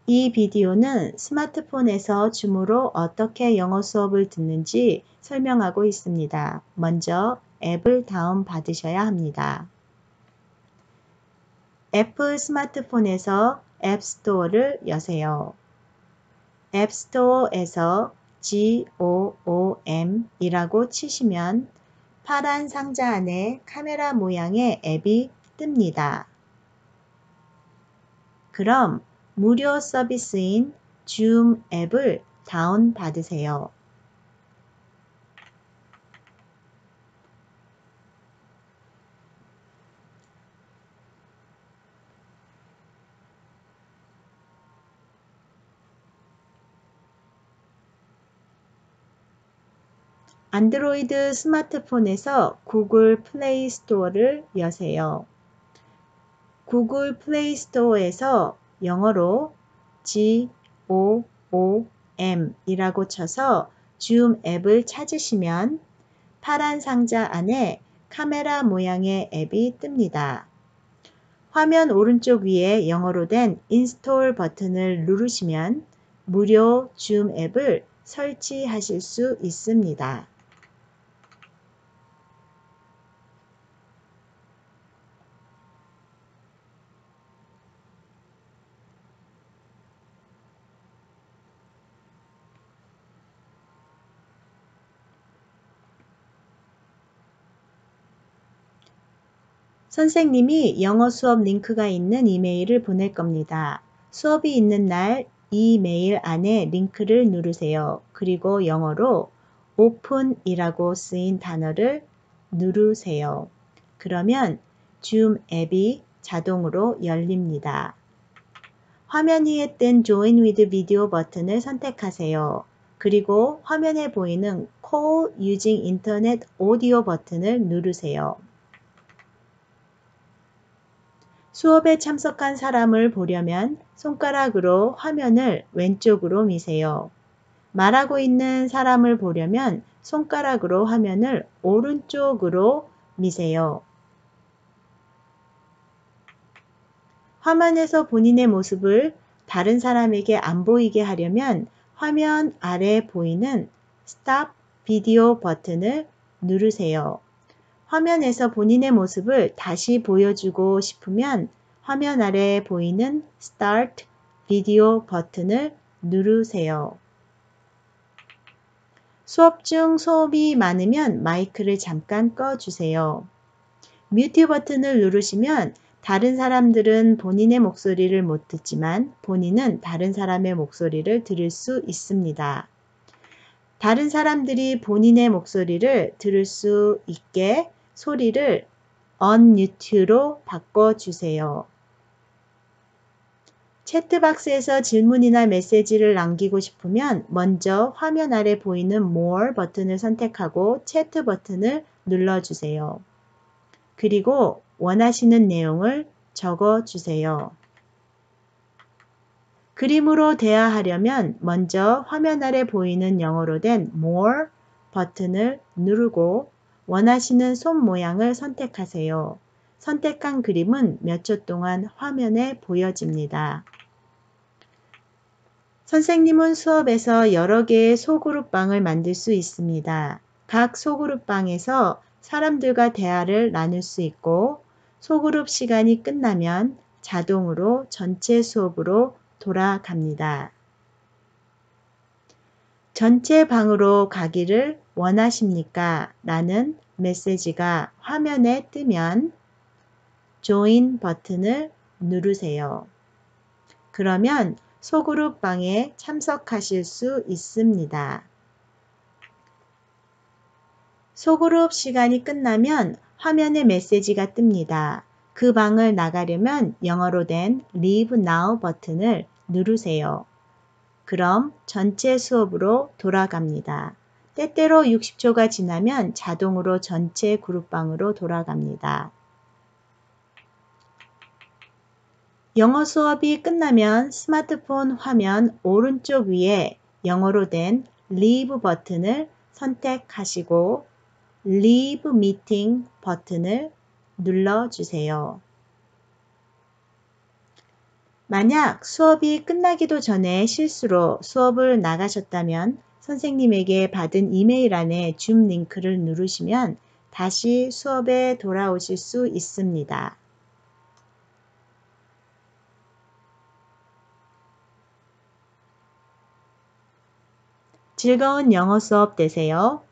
이 비디오는 스마트폰에서 줌으로 어떻게 영어 수업을 듣는지 설명하고 있습니다. 먼저 앱을 다운받으셔야 합니다. 애플 스마트폰에서 앱스토어를 여세요. 앱스토어에서 GOOM이라고 치시면 파란 상자 안에 카메라 모양의 앱이 뜹니다. 그럼 무료 서비스인 줌 앱을 다운받으세요. 안드로이드 스마트폰에서 구글 플레이 스토어를 여세요. 구글 플레이 스토어에서 영어로 GOOM 이라고 쳐서 줌 앱을 찾으시면 파란 상자 안에 카메라 모양의 앱이 뜹니다. 화면 오른쪽 위에 영어로 된 인스톨 버튼을 누르시면 무료 줌 앱을 설치하실 수 있습니다. 선생님이 영어 수업 링크가 있는 이메일을 보낼 겁니다. 수업이 있는 날 이 메일 안에 링크를 누르세요. 그리고 영어로 open이라고 쓰인 단어를 누르세요. 그러면 줌 앱이 자동으로 열립니다. 화면 위에 뜬 Join with Video 버튼을 선택하세요. 그리고 화면에 보이는 Call using Internet Audio 버튼을 누르세요. 수업에 참석한 사람을 보려면 손가락으로 화면을 왼쪽으로 미세요. 말하고 있는 사람을 보려면 손가락으로 화면을 오른쪽으로 미세요. 화면에서 본인의 모습을 다른 사람에게 안 보이게 하려면 화면 아래 보이는 Stop Video 버튼을 누르세요. 화면에서 본인의 모습을 다시 보여주고 싶으면 화면 아래 보이는 Start Video 버튼을 누르세요. 수업 중 소음이 많으면 마이크를 잠깐 꺼주세요. 뮤트 버튼을 누르시면 다른 사람들은 본인의 목소리를 못 듣지만 본인은 다른 사람의 목소리를 들을 수 있습니다. 다른 사람들이 본인의 목소리를 들을 수 있게 소리를 unmute로 바꿔주세요. 채트박스에서 질문이나 메시지를 남기고 싶으면 먼저 화면 아래 보이는 More 버튼을 선택하고 채트 버튼을 눌러주세요. 그리고 원하시는 내용을 적어주세요. 그림으로 대화하려면 먼저 화면 아래 보이는 영어로 된 More 버튼을 누르고 원하시는 손 모양을 선택하세요. 선택한 그림은 몇 초 동안 화면에 보여집니다. 선생님은 수업에서 여러 개의 소그룹방을 만들 수 있습니다. 각 소그룹방에서 사람들과 대화를 나눌 수 있고 소그룹 시간이 끝나면 자동으로 전체 수업으로 돌아갑니다. 전체 방으로 가기를 원하십니까? 라는 메시지가 화면에 뜨면 Join 버튼을 누르세요. 그러면 소그룹 방에 참석하실 수 있습니다. 소그룹 시간이 끝나면 화면에 메시지가 뜹니다. 그 방을 나가려면 영어로 된 Leave Now 버튼을 누르세요. 그럼 전체 수업으로 돌아갑니다. 때때로 60초가 지나면 자동으로 전체 그룹방으로 돌아갑니다. 영어 수업이 끝나면 스마트폰 화면 오른쪽 위에 영어로 된 Leave 버튼을 선택하시고 Leave Meeting 버튼을 눌러주세요. 만약 수업이 끝나기도 전에 실수로 수업을 나가셨다면 선생님에게 받은 이메일 안에 줌 링크를 누르시면 다시 수업에 돌아오실 수 있습니다. 즐거운 영어 수업 되세요.